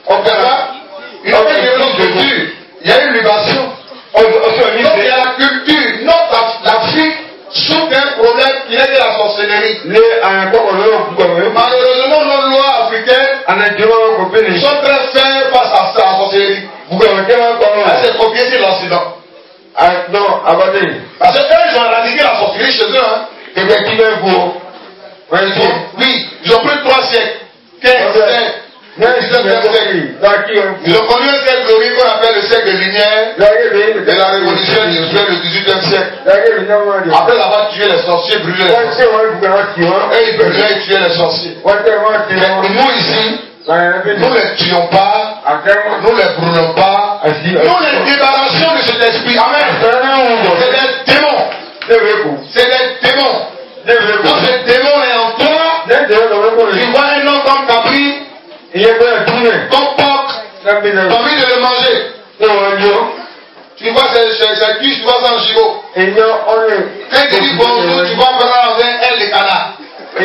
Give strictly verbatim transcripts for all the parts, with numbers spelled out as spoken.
On peut voir. Une autre culture. Il y a une libération. Donc il y a la culture. Non, l'Afrique souffre d'un problème qui est de la sorcellerie. Malheureusement, nos lois africaines sont très faibles face à la sorcellerie. Elle s'est copiée sur l'Occident. Parce qu'eux, ils ont éradiqué la sorcellerie chez eux. Hein. Oui, ils ont pris trois siècles. quinze siècles. Ils ont connu un siècle glorieux qu'on appelle le siècle de lumière de la révolution industrielle du dix-huitième siècle. Après avoir tué les sorciers, brûlé les sorciers. Et ils brûlaient et tuaient les sorciers. Mais nous ici, nous ne les tuons pas, nous ne les brûlons pas, nous les débarrassons de cet esprit. Amen. C'est des démons. C'est des démons. Quand ce démon est en toi, tu vois un homme comme Capri, comme porc, tu as envie de le manger. Tu vois ses cuisses, tu vois ça en gigot. Quand tu dis bonjour, tu vois vraiment avec elle les canards.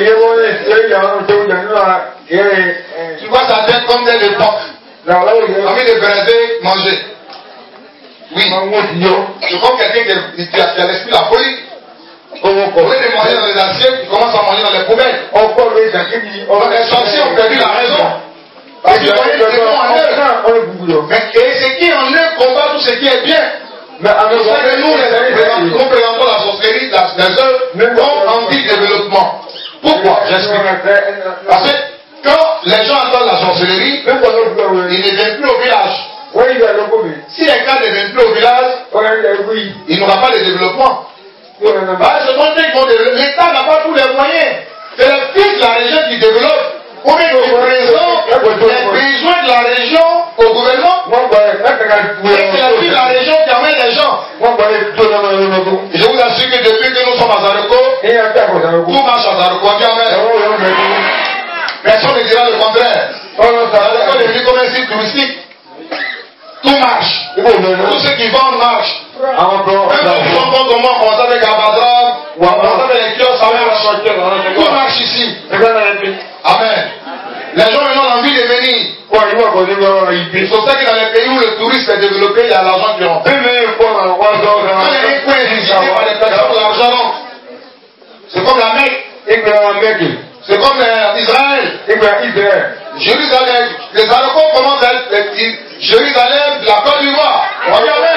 Tu vois sa tête comme telle de porc. Tu as envie de braiser, manger. Oui. Je vois quelqu'un qui a l'esprit la folie. Au lieu de manger dans les assiettes, il commence à manger dans les poubelles. Donc les sorciers ont perdu la raison. Parce qu'ils voyaient le démon en eux. Mais ce qui est en eux combat tout ce qui est bien. Mais à nous, nous représentons la sorcellerie, les œuvres comme anti-développement. Pourquoi? J'explique. Parce que quand les gens entendent la sorcellerie, ils ne viennent plus au village. Si les cas ne viennent plus au village, il n'y aura pas de développement. Bah, je montre que l'État n'a pas tous les moyens. C'est le fils de la région qui développe. Combien de présents les besoins de la région au gouvernement? Et c'est la fille de la région qui amène les gens. Je vous assure que depuis que nous sommes à Zaroko, tout marche à Zaroko. Personne ne dira le contraire. Zaroko est devenu comme un site touristique. Tout marche. Tout ce qui vendent marche. Même si on compte au moins on commence avec Abadra, ou on commence avec les kiosques, ça marche. Tout marche ici. Amen. Les gens maintenant ont envie de venir. C'est pour ça que dans les pays où le tourisme est développé, il y a l'argent qui rentre. Quand il y a un coin visité par les personnes, l'argent. C'est comme la Mecque. C'est comme Israël. Jérusalem. Les Arabes commencent à être Jérusalem, la Côte d'Ivoire. Regardez.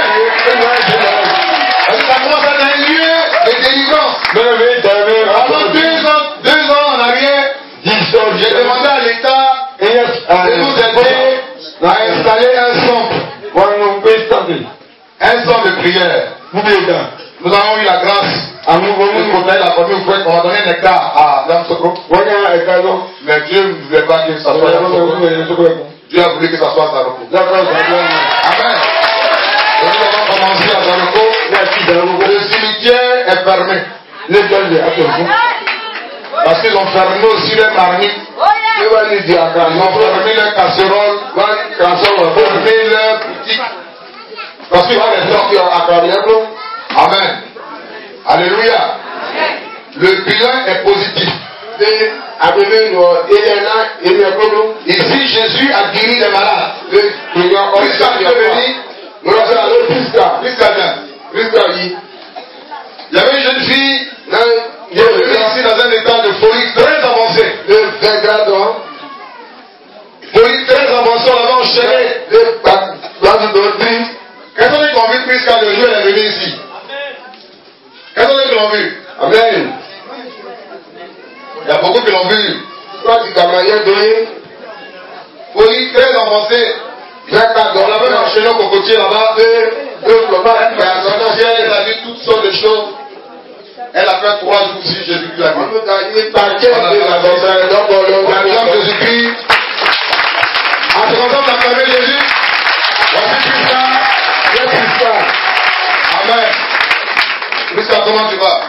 Ça commence à être un lieu de délivrance. Pendant deux ans, deux ans en arrière, j'ai demandé à l'État de nous aider à installer un centre. Un centre de prière. Nous avons eu la grâce à nous protéger la famille. On va donner un hectare à Dame Sokro. Mais Dieu ne voulait pas que ça soit à Sokro. Dieu a voulu que ça soit à Zaroko. Amen. Et nous avons commencé à Zaroko. Le cimetière est fermé. Parce qu'ils ont fermé aussi les marmites. Ils ont fermé les casseroles. Ils ont fermé les boutiques. Parce qu'il y a des gens qui ont accordé. Amen. Alléluia. Le bilan est positif. Ici, Jésus a guéri les malades. Jusqu'à tu peux venir. Jusqu'à bien. Il y avait une jeune fille qui est venue ici dans un état de folie très avancé. Folie très avancée, on l'avait enchaîné. Quels sont les qui ont vu Prisca le jour elle est venue ici? Quels sont les qui l'ont vu? Amen. Il y a beaucoup qui l'ont vu. Folie très avancée. On l'avait enchaîné au cocotier là-bas. Elle a vu toutes sortes de choses. Elle a fait trois jours si Jésus l'a vu. Jésus-Christ. En se content d'acclamer Jésus. Voici Prisca. Amen. Prisca, comment tu vas?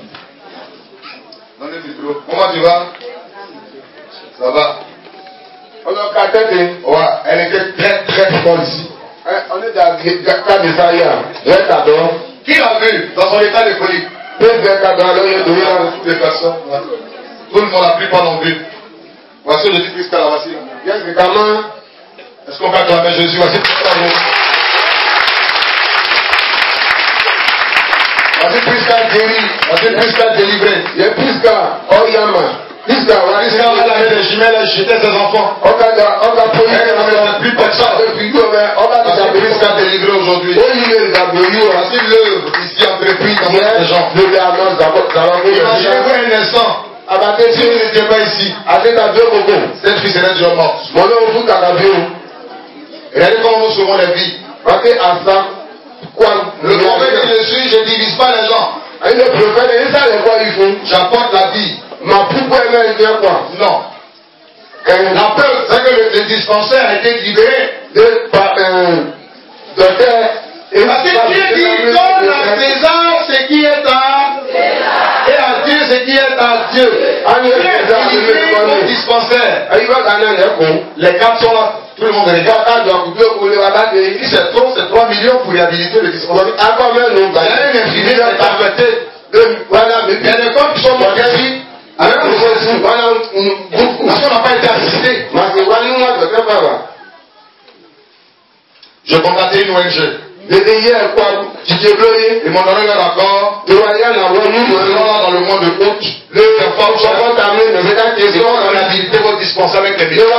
Dans le micro. Comment tu vas? Ça va? On a quatre têtes. Ouais, elle était très très folle ici. On est dans le cas de ça hier. Qui l'a vu dans son état de folie? Toutes les personnes. Tout le monde, la plupart l'ont vu. Voici le Christ à la voici. Est-ce qu'on peut acclamer Jésus? Vas-y, vas-y, Prisca guéri. Vas-y, Prisca délivré. Il y a Prisca, oh Yama. Prisca, Prisca, elle avait des jumelles, elle jetait ses enfants. On va elle plus personne. Prisca délivré aujourd'hui. Voici l'œuvre ici entreprise dans ces gens. Imaginez-vous un instant. Si vous n'étiez pas ici, cette fille serait déjà morte. Regardez comment nous sauvons les vies. Le prophète que je suis, je ne divise pas les gens. J'apporte la vie. Non. La preuve, c'est que le, le dispensaire a été libéré par un docteur. Parce que Dieu dit, donne à César ce qui est à et à Dieu ce qui est à Dieu. Dieu a libéré le dispensaire. Les quatre sont là. Tout le monde regarde. Il dit c'est trop, c'est trois millions pour réhabiliter le dispensaire. Il y a une infirmière qui est affectée. Il y a des corps qui sont morts ici. Avec le Jésus. Parce qu'on n'a pas été assisté. Je contactais une O N G. Ils m'ont donné leur accord. Nous serons là dans le mois de août. Ils vont réhabiliter votre dispensaire avec les millions.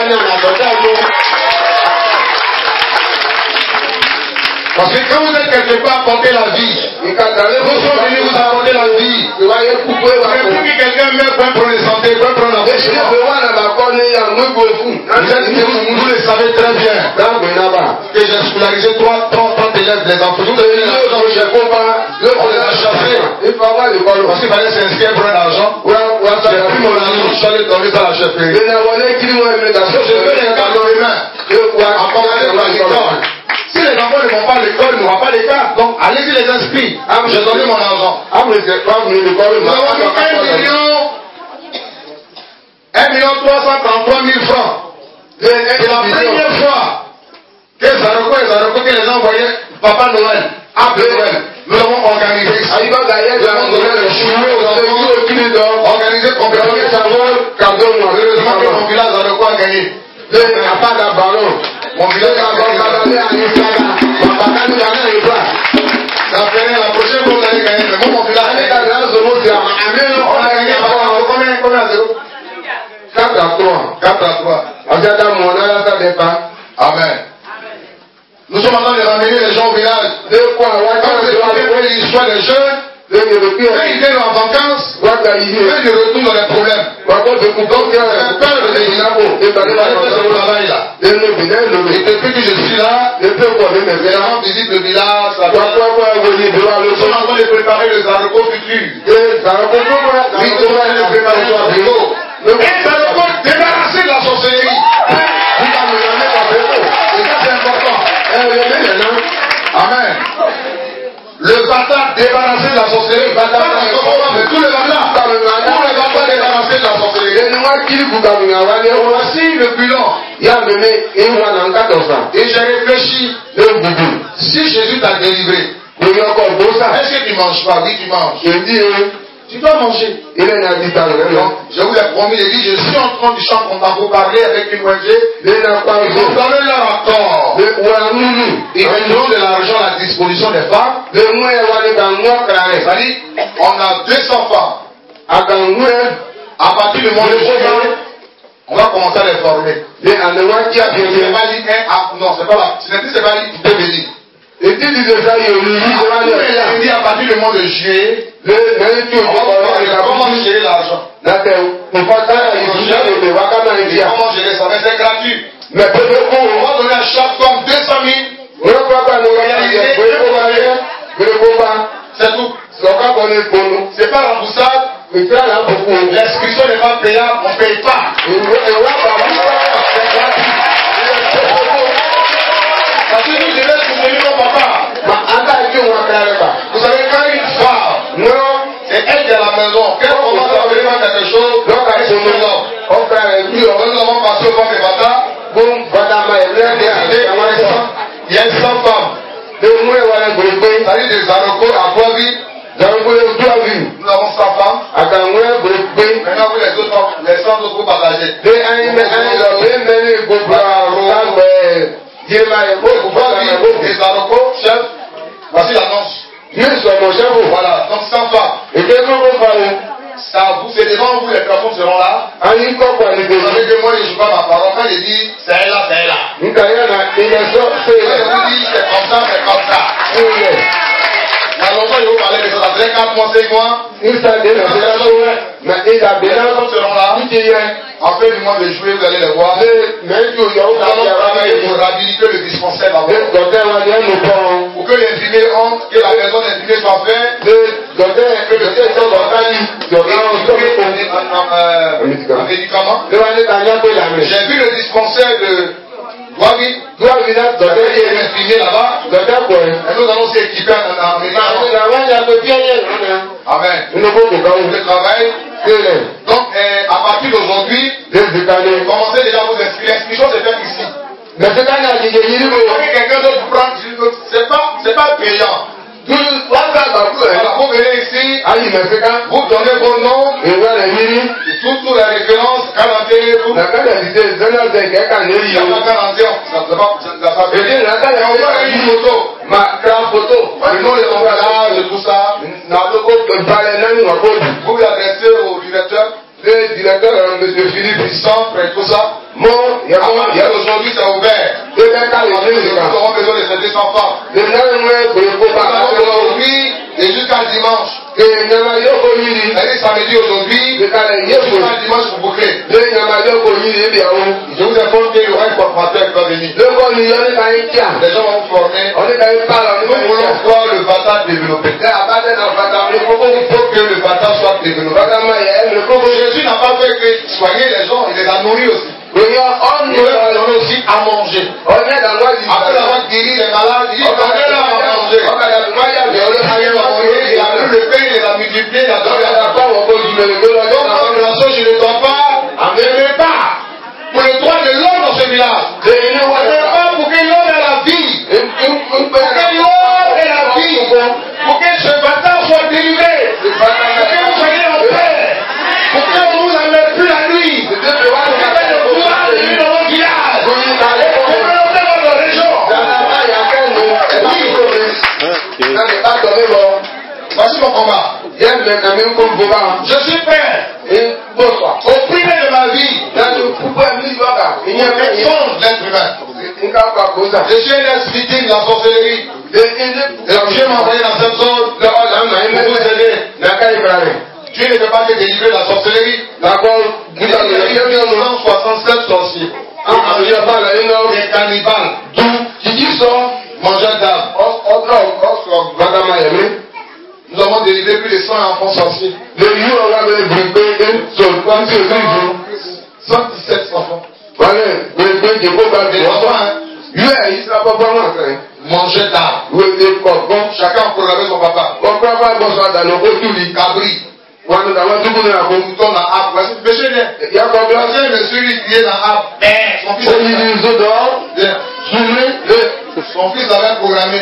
Parce que quand vous êtes quelque part apporter la vie, nous sommes venus vous apporter la vie. Mais pour que quelqu'un meure, point prendre la santé, point prendre la vie. Vous le savez très bien. Que j'ai scolarisé trois, trente élèves des enfants. Vous avez on les a chassés. Parce qu'il fallait s'inscrire pour un argent. J'ai pris mon argent, je suis allé donner ça à la chefferie. Je veux les garder les mains. Encore l'école. Si les enfants ne vont pas à l'école, ils n'auront pas les cartes. Donc, allez-y les inscrits. J'ai donné mon argent. Nous avons un million, un million trois cent trente-trois mille francs. C'est la première fois que Zaroko et Zaroko, que les gens voyaient Papa Noël, après Noël. Nous avons organisé ça. Nous avons donné le choulet aux enfants, organisé complètement les cadeaux. Heureusement que mon village Zaroko a gagné. Il n'y a pas de ballon. Mon village a gagné. Ça fait la prochaine fois vous allez gagner. Mais moi, mon village a gagné. On a gagné combien, combien à zéro? quatre à trois. quatre à trois. Amen. Nous sommes en train de ramener les gens au village. Quand vous écoutez l'histoire des jeunes, quand ils viennent en vacances, quand ils retournent dans les problèmes. Donc, il y a peur de l'Inabo. Et depuis que je suis là, les gens visitent le village. Nous sommes en train de préparer les Zaroko futurs. Oui, nous sommes en train de préparer les Zaroko. Et Zaroko débarrasser de la sorcellerie. C'est important. Amen. Le bâtard débarrassé de la sorcellerie. Pas tous les bâtards. Tous les bâtards débarrassés de la sorcellerie. Voici le bilan. Et j'ai réfléchi. Si Jésus t'a délivré, est-ce que tu ne manges pas? Oui, tu manges. Tu dois manger. Il est non, je vous l'ai promis, il dit, je suis en train du champ pour parler avec une O N G. Ils ont donné leur accord. Ils mettront de l'argent à la disposition des femmes. C'est-à-dire, on a deux cents femmes. À partir du mois de juillet, on va commencer à les former. C'est pas dit un, non, c'est pas là. C'est pas dit deux bénis. Et tu dis ça, il dit à partir du mois de juillet, comment gérer l'argent? Comment gérer ça? Mais c'est gratuit. Mais on va donner à chaque femme deux cent mille. C'est tout. C'est pas remboursable. L'inscription n'est pas payable, on ne paye pas. Parce que nous, je vais soutenir mon papa. Vous savez, quand une femme, c'est elle qui est à la maison, quand on commence à faire quelque chose, elle se fait. Nous avons passé au fond des bâtards. Il y a cent femmes. C'est-à-dire des Zaroko à Boisville. Nous avons cent femmes. Maintenant, vous les autres, les cent autres vous partagez. Les Aroko, chef, voici l'annonce. Voilà, donc sans femme. Ça, vous, c'est devant vous, les personnes seront là. Vous savez que moi, je ne joue pas ma parole. Quand je dis, c'est elle là, c'est elle là. Quand je vous dis, c'est comme ça, c'est comme ça. Il y a longtemps, je vous parlais de ça. Ça faisait quatre mois, cinq mois. Les personnes seront là. En fait, du mois de juillet, vous allez les voir. Nous allons travailler pour réhabiliter le dispensaire là-bas. Pour que l'imprimé entre, que la personne imprimée soit faite, que le texte soit un médicament. J'ai vu le dispensaire de Douavi, qui est imprimé là-bas. Et nous allons s'équiper en médicament. Amen. Le travail. Donc, euh, à partir d'aujourd'hui, commencez déjà à vous inscrire. L'inscription se fait ici. Mais c'est pas quelqu'un d'autre prendre, c'est pas, c'est pas payant. Voilà, vous venez ici, vous donnez vos noms, toutes les références, quarantaine et tout. Il y a pas une photo, ma photo, le nom de ton village, tout ça. Vous vous adressez au directeur. Le directeur, M. Philippe, centre et tout ça. Mon, il y a aujourd'hui, c'est ouvert. Nous aurons besoin de ces deux cents femmes. Aujourd'hui et jusqu'à dimanche. C'est-à-dire samedi aujourd'hui, jusqu'à dimanche pour boucler. Je vous informe qu'il y aura un formateur qui va venir. Les gens vont vous former. Nous voulons voir le bâtard développé. Il faut que le bâtard soit développé. Jésus n'a pas fait que soigner les gens, il les a nourris aussi. Il leur a donné aussi à manger. Après avoir guéri les malades, il dit donnez-leur à manger. Il a pris le pain, il a multiplié, il a donné à la femme. Donc, je ne dois pas, ne mets pas pour le droit de l'homme dans ce village. Ne mets pas pour que l'homme ait la vie. Pour que l'homme ait la vie. Pour que ce bâtard soit délivré. Pour que vous soyez en paix. Pour que vous n'avez plus la nuit. Pour que le courage vienne dans votre village. Pour que dans votre région. Oui. Voici mon combat. Je suis prêt. Au prix de ma vie. Il n'y a personne d'être humain. Je suis un esprit de la sorcellerie. Et Dieu m'a envoyé dans cette zone pour vous aider. Dieu ne peut pas te délivrer de la sorcellerie. Vous avez cent soixante-sept sorciers. Des cannibales. Mangeurs d'âme. Nous avons délivré plus de cent enfants sorciers. cent dix-sept enfants. Des enfants, hein. Manger d'âme. Chacun a programmé son papa. Cabri. Mouton dans l'arbre. Voici le péché bien. Il y a un monsieur qui est dans l'arbre. Son fils Son fils avait programmé.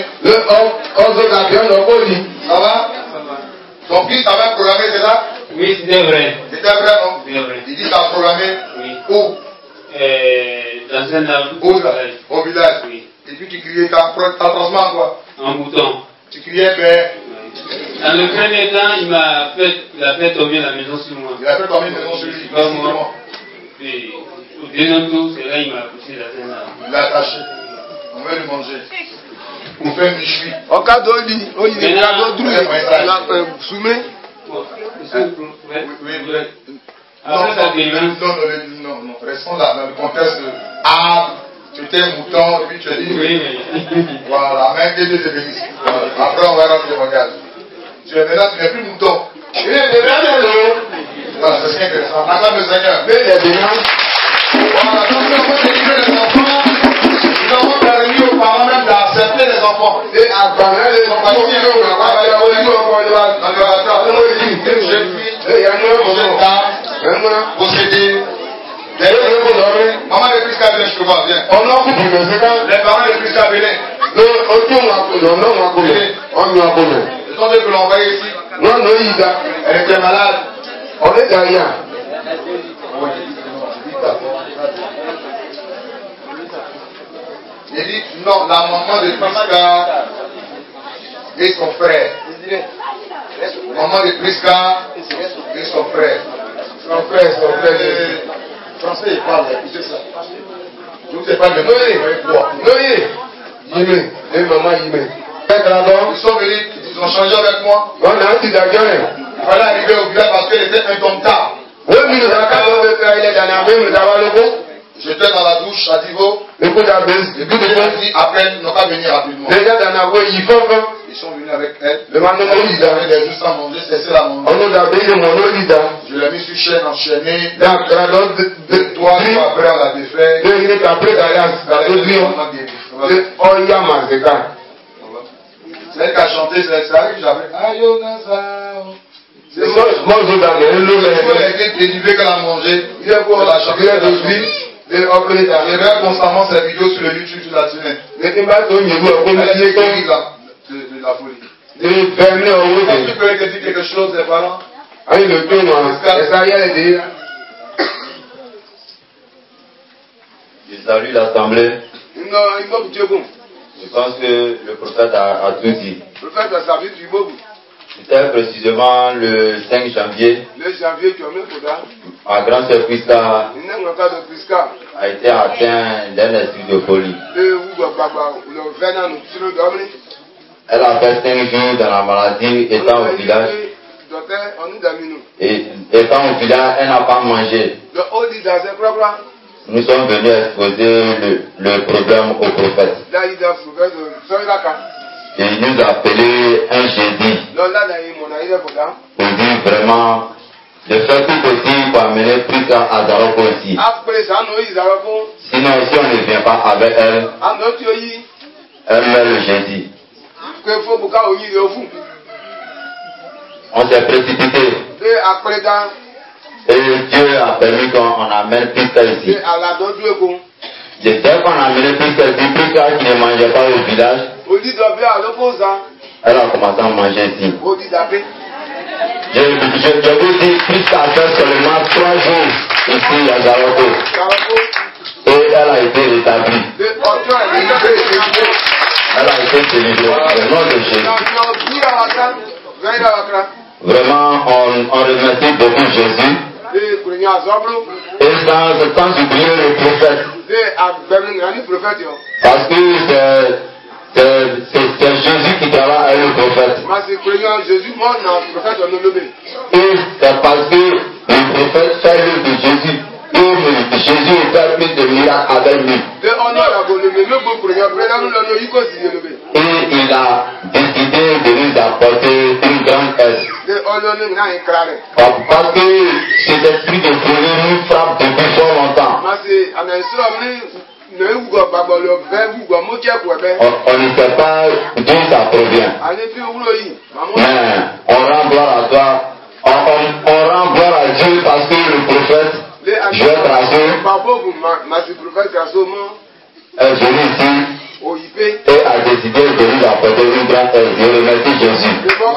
Ça va? Son fils avait programmé, c'est ça? Oui, c'était vrai. C'était vrai, non? C'était vrai. Il dit qu'il a programmé. Oui. Où? Euh, dans un arbre. Où là? Au village. Oui. Et puis tu criais, t'as transformé en quoi? En bouton. Tu criais, ben. Dans le premier temps, il m'a fait, il a fait tomber la maison sur moi. Il a fait tomber la maison sur lui. Pas moi. Et au deuxième tour, c'est là qu'il m'a poussé dans un arbre. Il l'a attaché. On va le manger. On fait un méchoui. En cas d'oli, on y est cadeau d'où la soumé. Oui, oui, oui. Non, non, non, non. Restons là dans le contexte de arbre. Tu étais un mouton, et puis tu as dit. Oui, oui. Voilà, même que Dieu te bénisse. Après, on va rentrer au regard. Tu es maintenant, tu n'es plus mouton. Il est devenu. Voilà, c'est ce qui est intéressant. Acclame le Seigneur. Voilà, donc nous avons délivré les enfants. Nous avons permis aux parents même d'accepter les enfants. Et à travers les enfants, nous avons possédé. Maman de Christa vient, je te vois, viens. Les parents de Christa venaient. Ils ont dit que l'envoyer ici. Elle était malade. On est derrière. Il dit non, la maman de Prisca et son frère. Maman de Prisca et son frère. Son frère, son frère. Français, il parle, écoutez ça. Je ne sais pas de quoi. Noé, Yimé, et maman Yimé. Ils sont venus, ils ont changé avec moi. On a un petit d'accord. Il fallait arriver au village parce qu'elle était indomptable. J'étais dans la douche à Divo. Et puis il a dit appelle, n'ont pas venir rapidement. Ils sont venus avec elle. Ils avaient des jours sans manger, c'est la manger. Je l'ai mis sur chaîne enchaînée. Deux, trois jours après, on l'a défait. C'est elle qui a chanté, c'est ça que j'avais. Ayonazao. C'est moi, elle était délivrée qu'elle a mangé. Elle a chanté de vie. Je regarde constamment ces vidéos sur le YouTube, sur la télé. Elle est de la folie. Est-ce que tu peux dire quelque chose des parents? Je salue l'assemblée. Je pense que le prophète a, a tout dit. C'était précisément le cinq janvier. Ma grande sœur Prisca a été atteinte d'un esprit de folie. Elle a fait cinq jours dans la maladie, étant au village. Et étant au village, elle n'a pas mangé. Nous sommes venus exposer le, le problème au prophète. Et il nous a appelé un jeudi. Pour dire vraiment de faire tout possible pour amener Prisca à Zaroko aussi. Sinon, si on ne vient pas avec elle, elle meurt le jeudi. On s'est précipité. Et Dieu a permis qu'on amène Prisca ici. Et dès qu'on a amené Prisca ici, Prisca qui ne mangeait pas au village, elle a commencé à manger ici. Je, je, je vous dis, Prisca a fait seulement trois jours ici à Zaroko. Et elle a été rétablie. Elle a été délivrée au nom de Jésus. Vraiment, on, on remercie beaucoup Jésus. Et sans, sans oublier le prophète. Parce que c'est Jésus qui travaille avec le prophète. Et c'est parce que le prophète fait l'œuvre de Jésus. Et Jésus fait plus de miracles avec lui. Et il a décidé de nous apporter une grande aide. Parce que cet esprit de folie nous frappe depuis fort longtemps. On, on ne sait pas d'où ça provient. Mais on rend gloire à toi. On, on, on rend gloire à Dieu parce que le prophète Joël Grasso est venu ici et a décidé de nous apporter une grande aide. Je remercie Jésus.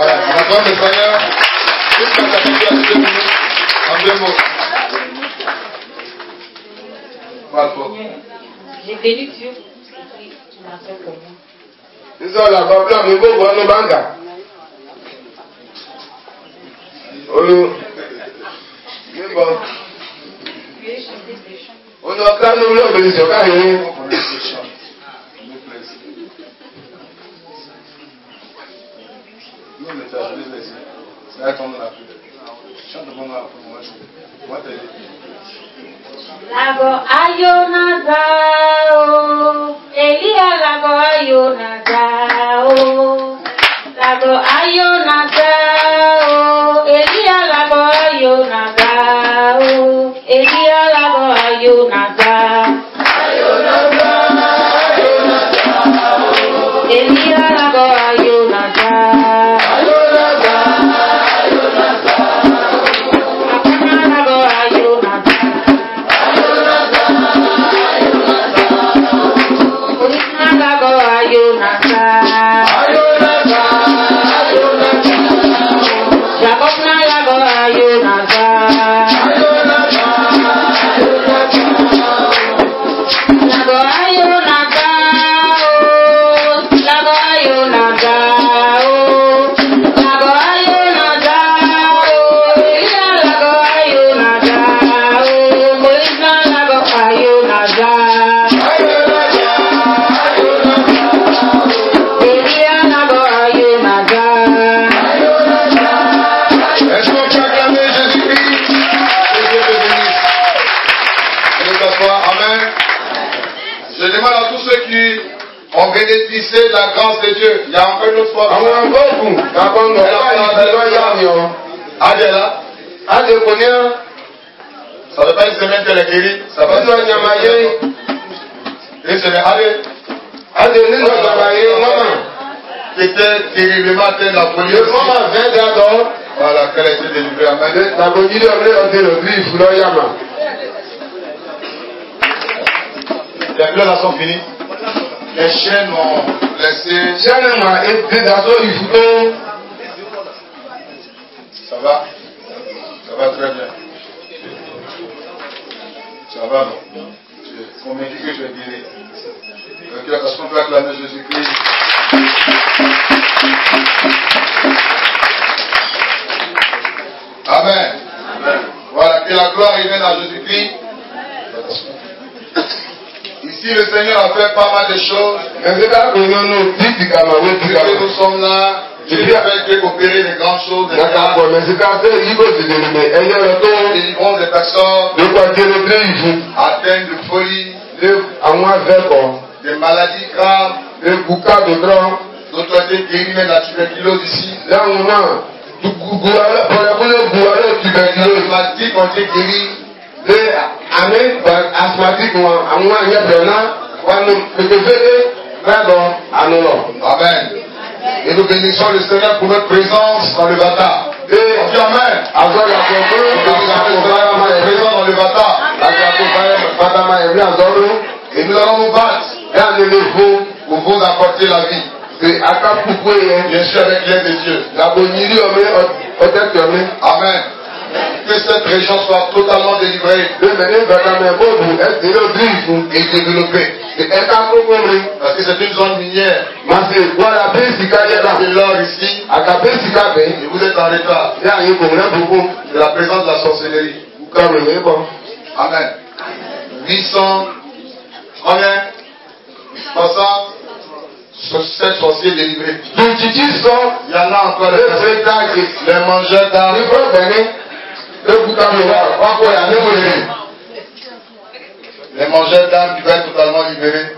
J'ai béni Dieu qui m'a fait pour moi. Nous sommes là, blanc, mais bon, on est banga. Oh, mais bon. On a quand même le bénédiction, quand même. Lago ayonazao, Elia lago ayonazao, lago ayonazao, Elia lago ayonazao, Elia lago ayonazao, Elia lago ayonazao. Amen. Je demande à tous ceux qui ont bénéficié de la grâce de Dieu. Il y a encore une autre fois. Adela. Adela. Ça ne veut pas une semaine qu'elle est guérie. Ça va être une semaine. Allez. Allez, qui était terriblement atteint de la folie. Voilà, qu'elle a été délivrée. Amen. Les pleurs sont finis. Les chaînes ont laissé. Ça va? Ça va très bien. Ça va, non? On m'a dit que je vais guérir. Est-ce qu'on peut acclamer Jésus-Christ? Amen. Amen. Voilà, que la gloire revienne à Jésus-Christ. Ici, le Seigneur a fait pas mal de choses. Depuis nous sommes là, Jésus a fait opérer des grandes choses. Des délivrons des personnes atteintes de folie, des maladies graves, d'autres ont été guéris même de la tuberculose ici. Les asthmatiques ont été guéris. Amen. Et nous bénissons le Seigneur pour notre présence dans le bâtard. Et on dit Amen. Nous bénissons le Seigneur pour notre présence dans le bâtard. Et nous allons nous battre pour vous apporter la vie. Bien sûr avec l'aide de Dieu. Amen. Que cette région soit totalement délivrée et développée. Parce que c'est une zone minière. C'est l'or ici. Et vous êtes en retard. C'est la présence de la sorcellerie. Amen. huit cents. Combien? soixante. Sept sorciers délivrés. Il y en a encore les mangeurs d'armes. Les mangeurs d'âmes qui vont être totalement libérés.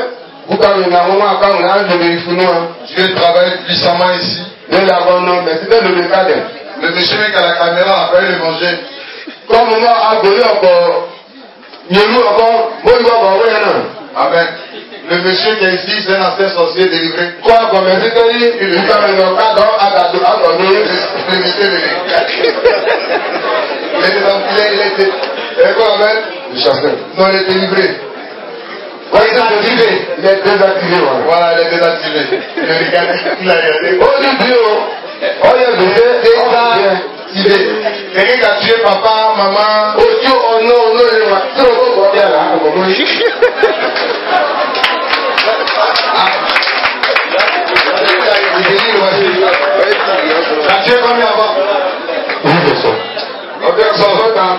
Dieu travaille puissamment ici. Le monsieur qui a la caméra a failli le manger. Amen. Le monsieur qui est ici, c'est un ancien sorcier délivré. Il était enfilé, il était. Et quoi, Amen? Le chasseur. Non, il est délivré. Ouais, il est désactivé. Il est désactivé, voilà. Il est désactivé. Il a regardé. Il a regardé. Oh, Dieu. Oh, il est désactivé. Quelqu'un qui a tué papa, maman. Oh, Dieu, oh non, non, il est trop bien là. Tu as tué combien avant? Ok, ça va.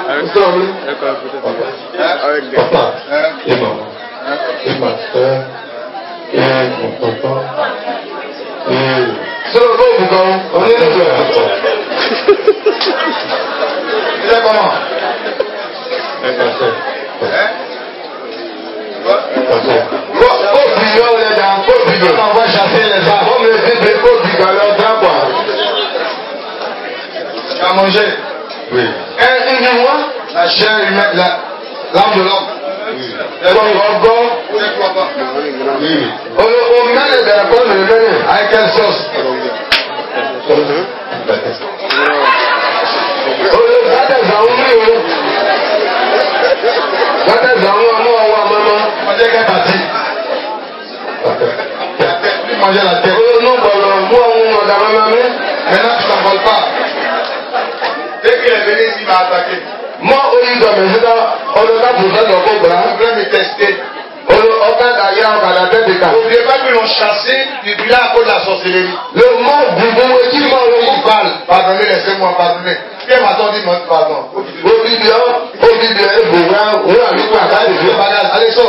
Avec papa et maman et ma soeur et mon papa et c'est le bon boucan. On est les deux. Il est comment? Et ma soeur. Hein? On va chasser les arbres. On les fait des pots qui galèrent dans quoi? Tu as mangé? Oui. Et dis-moi, la chair humaine, l'âme de l'homme. Oui. Le gorgon. Oui. On met les dragons de l'humain. Avec quelle sauce? Tu mangeais la tête. Maintenant tu t'envoles pas. Dès qu'il est venu ici, il m'a attaqué. Moi, au lieu de me dire, on a besoin de comprendre. Je vais me tester. N'oubliez pas qu'ils l'ont chassé, et puis là, à cause de la sorcellerie. Le mot boubou, qui m'a dit, parle. Pardonnez, laissez-moi pardonner. Qui m'a dit, pardon. Allez, sors.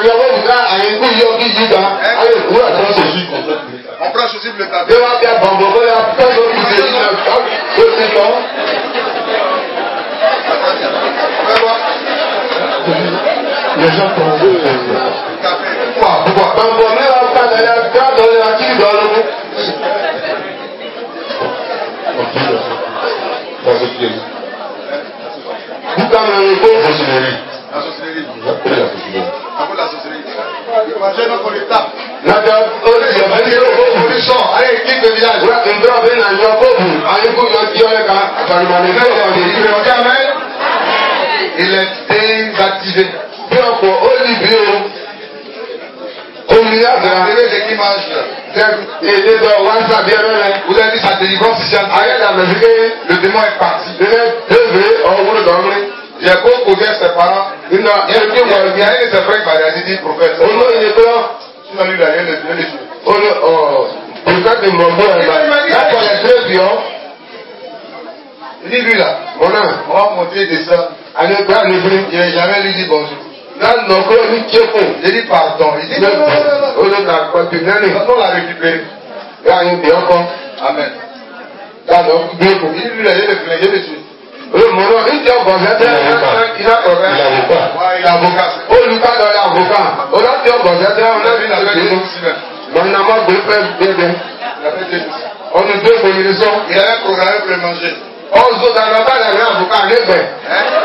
On prend ceci pour le taper. Les gens tombent. Pourquoi? Pourquoi? Donc, on est en train d'aller à la carte dans l'activité dans le monde. Vous quand même le beau. La sorcellerie. La sorcellerie. La sorcellerie. La sorcellerie. Imagine donc on est tape. La dame, oh, il y a pas de solution. Allez, quitte le village. Voilà, une grande peine à l'heure pour vous. Allez, vous, il y a un qui est là. Il est désactivé. Puis encore, Olivier, Olivier, c'est qui mange. et les deux, WhatsApp, bien, vous avez dit sa délivrance ici. Le démon est parti. J'ai beau poser ses parents. Il y a un de ses frères qui m'a dit prophète. Oh non, il est là. Sinon, lui, il a rien de tuer. Oh non, oh. Pour ça, c'est mon frère. Là, pour les deux pions. Il dit lui là. Mon âme. On va monter des ça. Allez, pas le bruit. Il n'a jamais lui dit bonjour. Là, non, il dit il dit pardon. Il dit non, non, non, non. Oh non, t'as pas pu non, on l'a récupéré. Là, il est encore. Amen. Là, non, il dit lui, il a le flingué dessus. Oh, mon nom, il dit encore, il a il a avocat. Il a avocat. Oh, Lucas, dans l'avocat. Oh, là, tu as encore, on a vu la vie. On a marre de faire bien, bien. On est deux combinaisons. Il avait programmé pour le manger. Oh, zo, dans la bas, il y a un avocat, il est bien.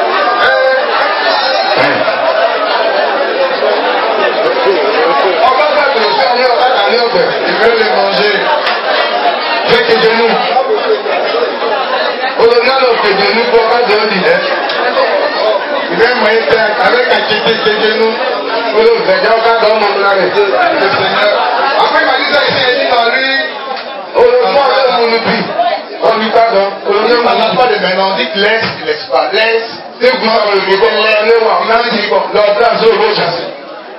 On va faire que le soir, il va aller au bain. Il veut le manger. Fais que de nous. On a le fait de nous pour pas de nous. Il veut manger avec un kété de nous. On le fait déjà quand on m'a arrêté. Le Seigneur. Après, il m'a dit ça ici, il dit dans lui. On le voit, on le dit. On lui parle. On ne parle pas de maintenant. On dit que laisse, il laisse pas. Laisse. C'est vous, on le dit. On a dit, leur place, on va chasser.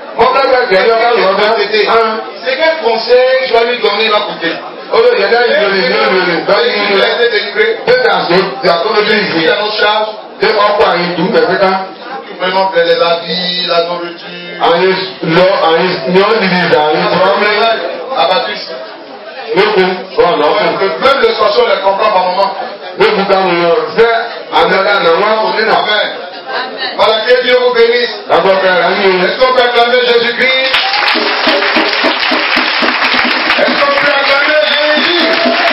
C'est quel conseil je dois lui donner, il va coûter. Oh, il y en a qui veulent les deux, les deux. Il a été délivré. C'est un seul, c'est un peu de Il y a notre charge. C'est encore un tout, mais c'est un. Vraiment, les habits, la nourriture. En non, en non, divise, en problème. Abattu. Le coup, oh non. Même le sorcier, on les comprend par moment. Le coup, quand on c'est en allant dans moi, on est là. Amen. Voilà, que Dieu vous bénisse. Est-ce qu'on peut acclamer Jésus-Christ? Est-ce qu'on peut acclamer Jésus?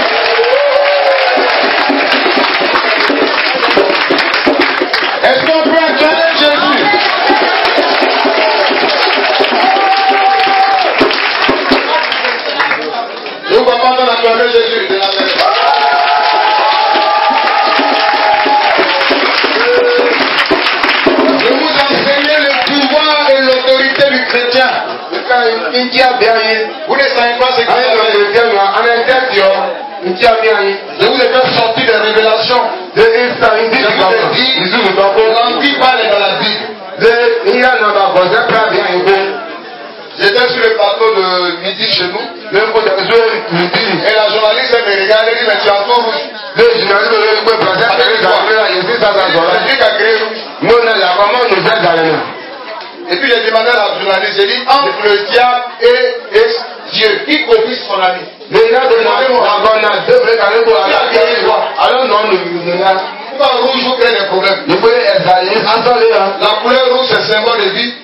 Est-ce qu'on peut acclamer Jésus? Je ne vois pas entendre acclamer Jésus. De la chrétien. Vous ne savez pas ce que c'est. Je vous ai fait sortir des révélations. Je vous ai dit, l'envie parle dans la Bible. J'étais sur le plateau de midi chez nous. Et la journaliste me regarde et dit, mais tu es en tout rouge. Le journaliste me regarde et dit, et puis j'ai demandé à la journaliste, j'ai dit, entre le diable et, et Dieu, qui copie son ami? Pourquoi rouge vous crée des problèmes? La couleur rouge c'est symbole de vie.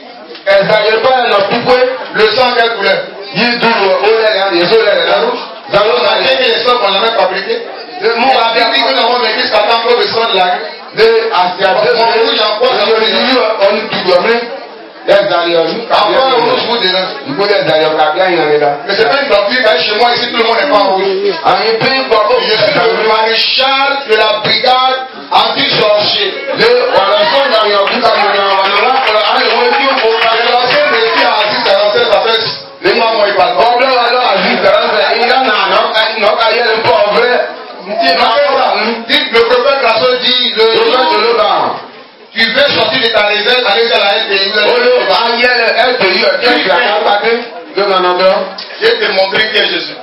Le sang quelle couleur? La rouge. On a dit que les sangs qu'on n'a même fabriqué. La Bible dit que nous avons vécu jusqu'à temps que le sang de la rue. Mon rouge en quoi ça veut dire? Avant le rouge vous dérange. Mais c'est pas une doctrine, chez moi ici tout le monde n'est pas en rouge. Je suis le maréchal de la brigade anti-sorcier. Je l'ancien défi à Aziz quarante-sept, ça fait les mois moi il parle pas. Dites le prophète Grasso dit le tu veux sortir de ta réserve, aller dans la L T I. Je vais te montrer qui est Jésus.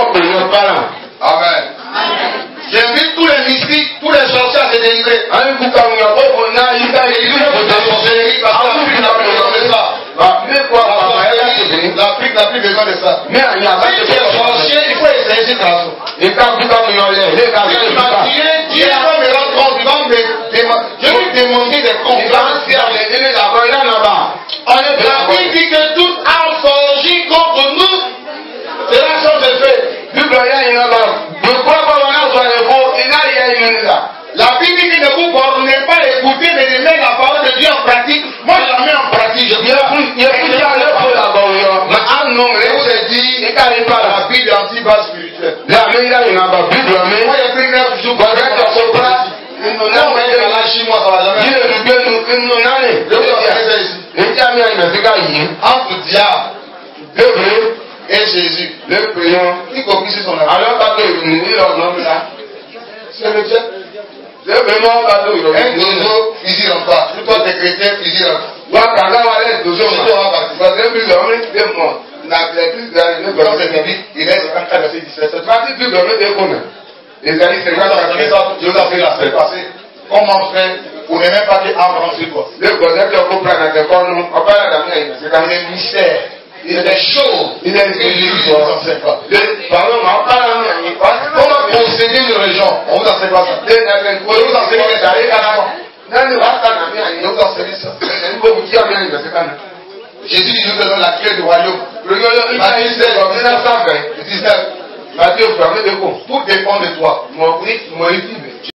Amen. J'invite tous les mystiques, tous les sorciers à se délivrer. La sorcellerie, parce que l'Afrique n'a plus besoin de ça. Si tu es sorcier, il faut essayer cette raison. Je vais me rendre compte, je vais me demander des comptes. Bible dit que toute arme forgée contre nous sera chose de fait. La Bible dit que ne vous bornez pas à écouter, mais de mettre la parole de Dieu en pratique. Moi, je la mets en pratique. Je vous ai dit, la Bible est anti-base spirituelle. Moi, j'ai pris neuf jours pour être pratique. Non, mais la chinois, ça va jamais. Je vous ai fait ici. Entre diable et Jésus. Qui copie son amour? C'est le diable. Un dozo, fusil en face. Tout toi, t'es chrétien, fusil en face. Il reste cinquante-quatre verset dix-sept. Je vous ai fait la semaine passée. Comment faire pour ne même pas que âme rentre sur toi? C'est un mystère. Il est chaud. Il est illusion. On ne sait pas. Comment posséder une région? On vous enseigne pas ça. On vous enseigne ça. On vous enseigne ça. Jésus dit, je vous donne la clé du royaume. Matthieu dix-neuf. Tout dépend de toi.